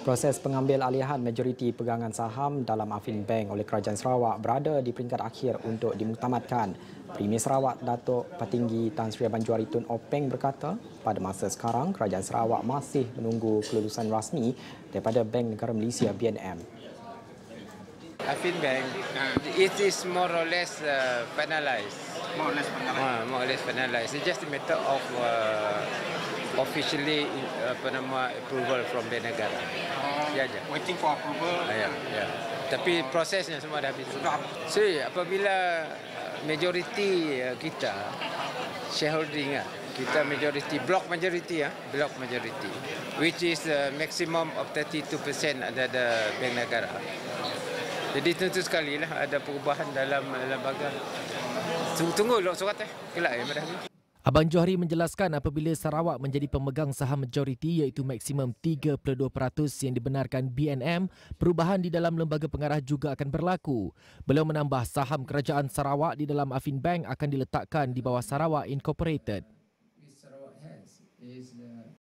Proses pengambil alihan majoriti pegangan saham dalam Afin Bank oleh Kerajaan Sarawak berada di peringkat akhir untuk dimuktamadkan. Premier Sarawak Datuk Petinggi Tan Sri Abang Johari Tun Openg berkata, pada masa sekarang Kerajaan Sarawak masih menunggu kelulusan rasmi daripada Bank Negara Malaysia BNM. Afin Bank, it is more or less finalized. More or less finalized. More or less finalized. It's just a matter of officially approval from Bank Negara. Ya, ya. Waiting for approval. Ya. Tapi prosesnya semua dah habis. So, apabila majoriti kita shareholding kita majority block majority which is maximum of 32% ada Bank Negara. Jadi tentu sekali lah ada perubahan dalam lembaga. Tunggu surat kelak ya pada hari. Abang Johari menjelaskan apabila Sarawak menjadi pemegang saham majoriti iaitu maksimum 32% yang dibenarkan BNM, perubahan di dalam lembaga pengarah juga akan berlaku. Beliau menambah saham kerajaan Sarawak di dalam Afin Bank akan diletakkan di bawah Sarawak Incorporated.